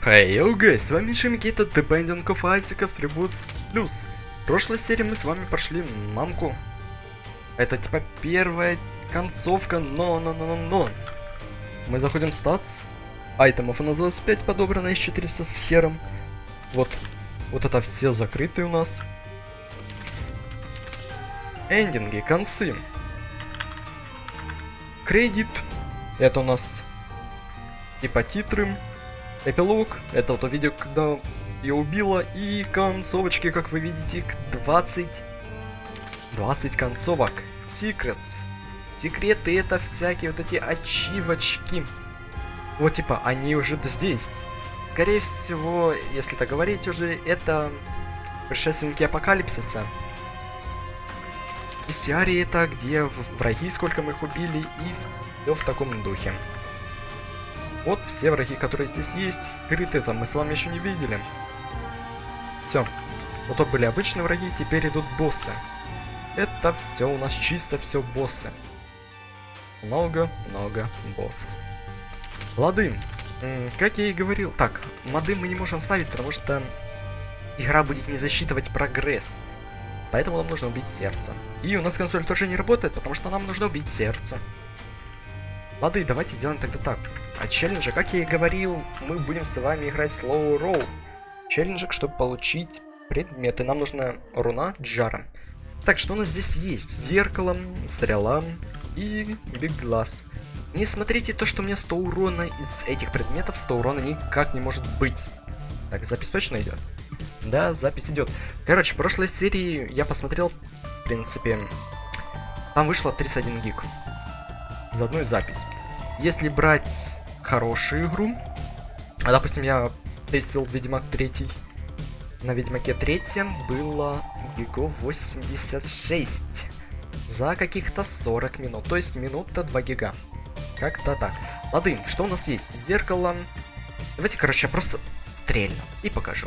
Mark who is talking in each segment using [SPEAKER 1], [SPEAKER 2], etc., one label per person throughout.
[SPEAKER 1] Hey, yo guys, с вами Шимики, это The Binding of Isaac Tributes Plus. В прошлой серии мы с вами прошли мамку. Это типа первая концовка, но. Мы заходим в статс. Айтемов у нас 25 подобрано из 400 с хером. Вот это все закрыты у нас. Эндинги, концы. Кредит. Это у нас типа титры. Эпилог, это вот видео, когда ее убило, и концовочки, как вы видите, 20 концовок. Secrets. Секреты — это всякие вот эти ачивочки. Вот типа, они уже здесь. Скорее всего, если так говорить уже, это предшественники апокалипсиса. Бестиарии — это где враги, сколько мы их убили, и все в таком духе. Вот все враги, которые здесь есть, скрыты там, мы с вами еще не видели. Все. Вот то были обычные враги, теперь идут боссы. Это все у нас чисто все боссы. Много боссов. Лады. Как я и говорил. Так, моды мы не можем ставить, потому что игра будет не засчитывать прогресс. Поэтому нам нужно убить сердце. И у нас консоль тоже не работает, потому что нам нужно убить сердце. Ладно, давайте сделаем тогда так. А челленджи, как я и говорил, мы будем с вами играть Slow Roll. Челленджик, чтобы получить предметы. Нам нужна руна Джара. Так, что у нас здесь есть? Зеркало, стрела и Big Glass. Не смотрите то, что у меня 100 урона из этих предметов. 100 урона никак не может быть. Так, запись точно идет? Да, запись идет. Короче, в прошлой серии я посмотрел, в принципе, там вышло 31 гиг. За одну запись. Если брать хорошую игру, а допустим я тестил Ведьмак 3, на Ведьмаке 3 было гигов 86 за каких-то 40 минут, то есть минута 2 гига. Как-то так. Ладно, что у нас есть? Зеркало. Давайте, короче, я просто стрельну и покажу.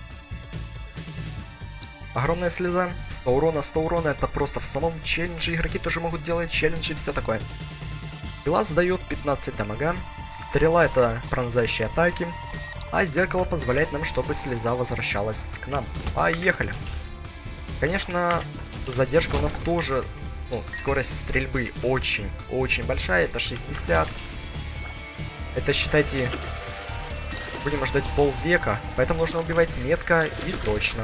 [SPEAKER 1] Огромная слеза, 100 урона, это просто в самом челлендже. Игроки тоже могут делать челленджи и все такое. Глаз дает 15 дамага, стрела — это пронзающие атаки, а зеркало позволяет нам, чтобы слеза возвращалась к нам. Поехали! Конечно, задержка у нас тоже, скорость стрельбы очень большая, это 60. Это, считайте, будем ждать полвека, поэтому нужно убивать метко и точно.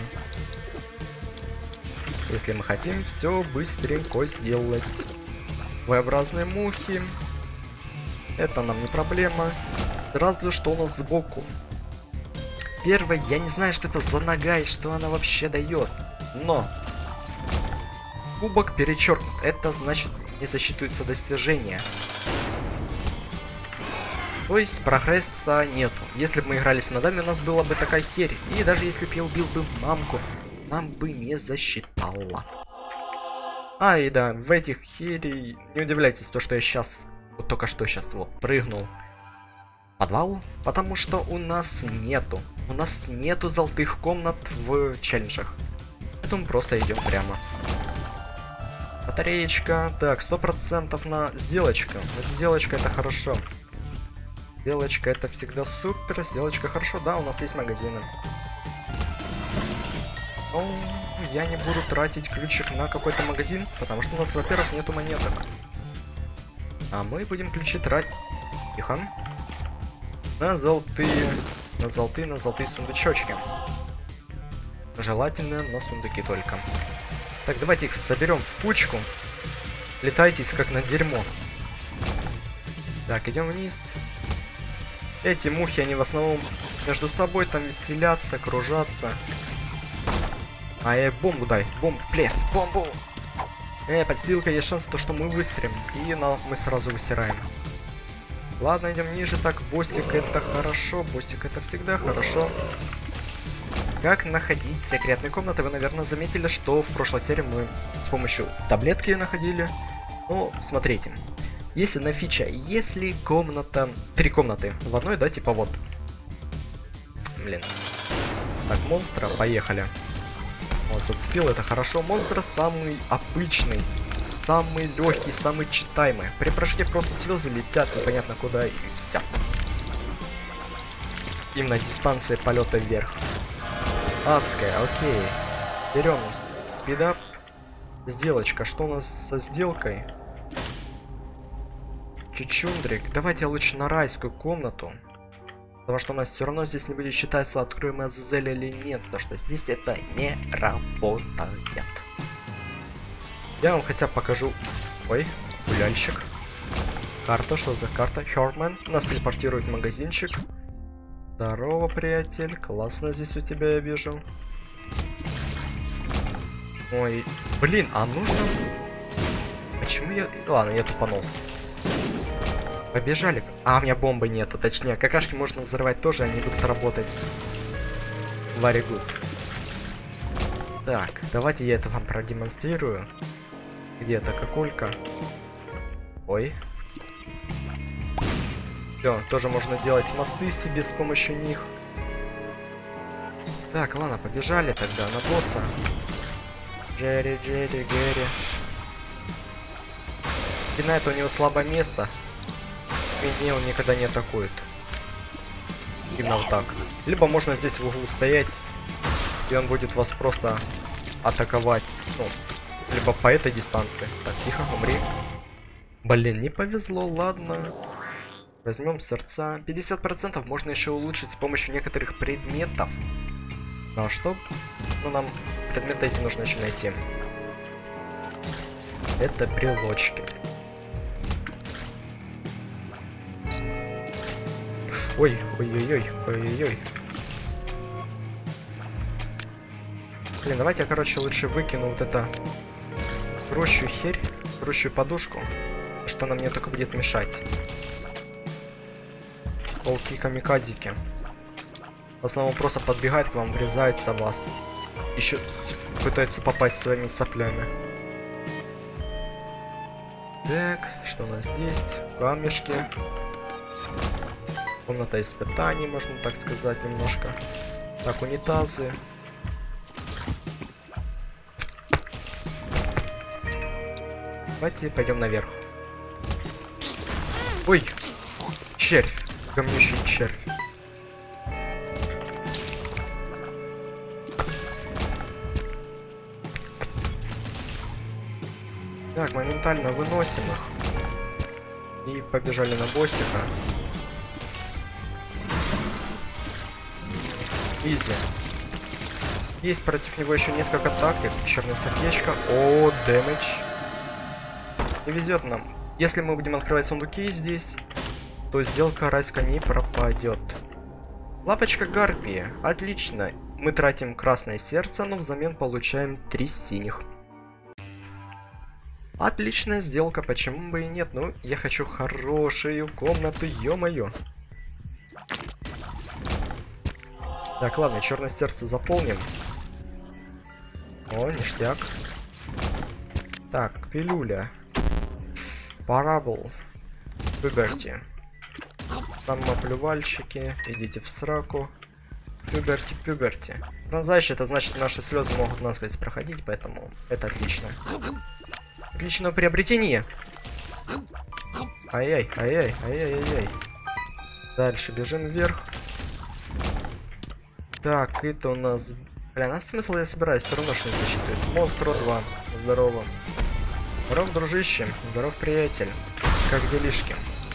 [SPEAKER 1] Если мы хотим все быстренько сделать. V-образные мухи. Это нам не проблема. Сразу что у нас сбоку. Первое, я не знаю, что это за нога и что она вообще дает. Но кубок перечеркнут. Это значит, не засчитываются достижения. То есть прогресса нету. Если бы мы играли с модами, у нас была бы такая херь. И даже если бы я убил бы мамку, нам бы не засчитало. А, и да, в этих херей не удивляйтесь, то, что я сейчас, вот только что сейчас вот прыгнул в подвал, потому что у нас нету золотых комнат в челленджах. Поэтому просто идем прямо. Батареечка, так, 100% на сделочка. Сделочка — это хорошо. Сделочка — это всегда супер, сделочка хорошо, да, у нас есть магазины. Но я не буду тратить ключик на какой-то магазин, потому что у нас, во-первых, нету монеток. А мы будем ключи тратить, тихо, на золотые сундучочки. Желательно на сундуки только. Так, давайте их соберем в кучку. Летайтесь как на дерьмо. Так, идем вниз. Эти мухи, они в основном между собой там веселятся, кружатся. Бомбу дай, плес, бомбу! Подстилка, есть шанс, то, что мы высрем. И мы сразу высираем. Ладно, идем ниже. Так, боссик — это хорошо, боссик — это всегда хорошо. Как находить секретные комнаты? Вы, наверное, заметили, что в прошлой серии мы с помощью таблетки находили. Ну, смотрите. Есть одна фича. Если комната... 3 комнаты в одной, да, типа вот. Блин. Так, монстра, поехали. Вот, зацепил, это хорошо. Монстр самый обычный, самый легкий, самый читаемый. При прыжке просто слезы летят непонятно куда и все. Именно дистанция полета вверх. Адская, окей. Берем спидап. Сделочка. Что у нас со сделкой? Чучундрик. Давайте лучше на райскую комнату. Потому что у нас все равно здесь не будет считаться, откроем мы Азазель или нет. Потому что здесь это не работает. Я вам хотя бы покажу. Ой, гуляльщик. Карта, что за карта? Хёрман. Нас телепортирует в магазинчик. Здорово, приятель. Классно здесь у тебя, я вижу. Ой, блин, а нужно... Почему я... Ладно, я тупанул. Побежали. А, у меня бомбы нет, а точнее, какашки можно взрывать тоже, они будут работать. Very good. Так, давайте я это вам продемонстрирую. Где это какулька? Ой. Все, тоже можно делать мосты себе с помощью них. Так, ладно, побежали тогда на босса. Джерри, Джерри, Гэри. Спина это у него слабое место. Спине он никогда не атакует. Именно вот так. Либо можно здесь в углу стоять, и он будет вас просто атаковать. Ну, либо по этой дистанции. Так, тихо, умри. Блин, не повезло, ладно. Возьмем сердца. 50% можно еще улучшить с помощью некоторых предметов. Ну а что? Ну нам предметы эти нужно еще найти. Это брелочки. Ой, ой-ой-ой, ой-ой-ой. Блин, давайте я, короче, лучше выкину вот это прощую херь, прощую подушку, что она мне только будет мешать. Волки камикадзики. В основном просто подбегает к вам, врезается в вас. Еще пытается попасть своими соплями. Так, что у нас здесь? Камешки. Комната испытаний, можно так сказать, немножко. Так, унитазы. Давайте пойдем наверх. Ой! Червь! Гомнящий червь. Так, моментально выносим их. И побежали на боссика. Изи. Есть против него еще несколько тактик. Черное сердечко. О, дэмэдж. Не везет нам. Если мы будем открывать сундуки здесь, то сделка райска не пропадет. Лапочка гарпии. Отлично. Мы тратим красное сердце, но взамен получаем 3 синих. Отличная сделка, почему бы и нет? Ну, я хочу хорошую комнату, ё-моё. Так, ладно, черное сердце заполним. О, ништяк. Так, пилюля. Парабл. Пуберти. Самоплювальщики, идите в сраку. Пуберти, пуберти. Пронзающий, это значит, наши слезы могут насквозь проходить, поэтому это отлично. Отличное приобретение. Ай-яй, ай-яй, ай-яй-яй-яй. Дальше бежим вверх. Так, это у нас... Бля, а смысл я собираюсь, все равно что не засчитывает. Монстр 2. Здорово. Здоров, дружище. Здоров, приятель. Как делишки?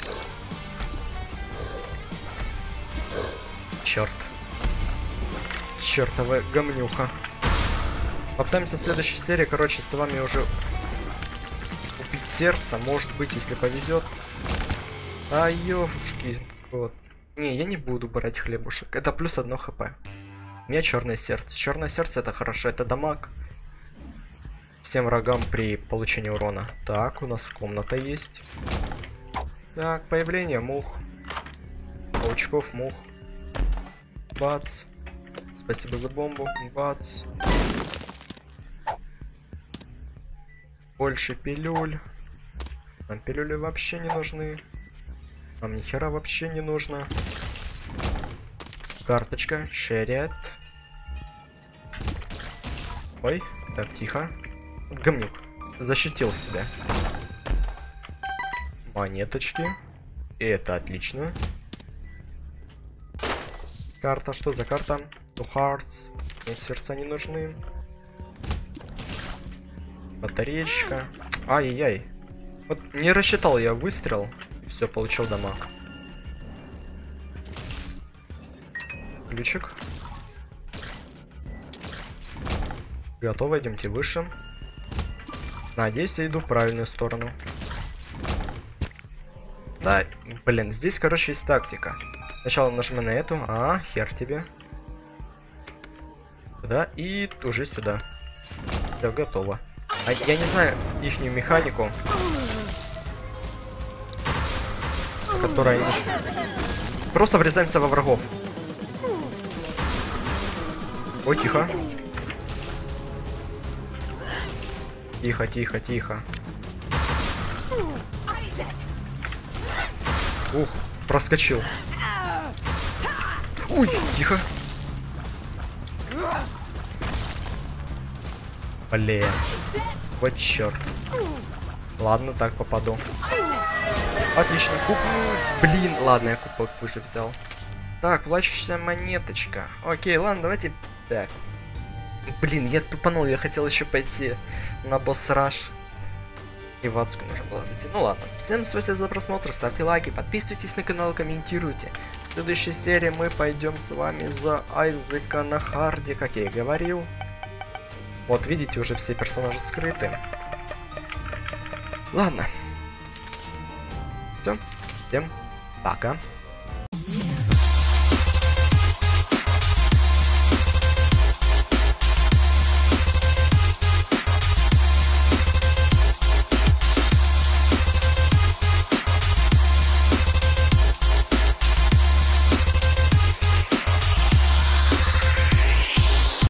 [SPEAKER 1] Черт. Чертова гомнюха. Попытаемся в следующей серии, короче, с вами уже убить сердце. Может быть, если повезет. А, ёшки. Вот. Не, я не буду брать хлебушек. Это плюс 1 хп. У меня черное сердце. Черное сердце это хорошо, это дамаг. Всем врагам при получении урона. Так, у нас комната есть. Так, появление мух. Паучков, мух. Бац. Спасибо за бомбу. Бац. Больше пилюль. Нам пилюли вообще не нужны. Нам ни хера вообще не нужно. Карточка. Шерет. Ой, так, тихо. Гомнюк. Защитил себя. Монеточки. И это отлично. Карта, что за карта? Two hearts. Мне сердца не нужны. Батареечка. Ай-яй-яй. Вот не рассчитал я выстрел. Все, получил дамаг. Ключик. Готово, идемте выше. Надеюсь, я иду в правильную сторону. Да, блин, здесь, короче, есть тактика. Сначала нажимай на эту. Хер тебе. Сюда и уже сюда. Все, готово. Я не знаю ихнюю механику, которая... Просто врезаемся во врагов. Ой, тихо. Тихо, тихо, тихо. Ух, проскочил. Ой, тихо. Блин. Вот черт. Ладно, так попаду. Отлично, куб. Блин, ладно, я кубок выше взял. Так, плачущая монеточка. Окей, ладно, давайте. Так. Блин, я тупанул, я хотел еще пойти на босс-раш. И в адскую нужно было зайти. Ну ладно. Всем спасибо за просмотр, ставьте лайки, подписывайтесь на канал, комментируйте. В следующей серии мы пойдем с вами за Айзека на харде, как я и говорил. Вот видите, уже все персонажи скрыты. Ладно. Все. Всем пока.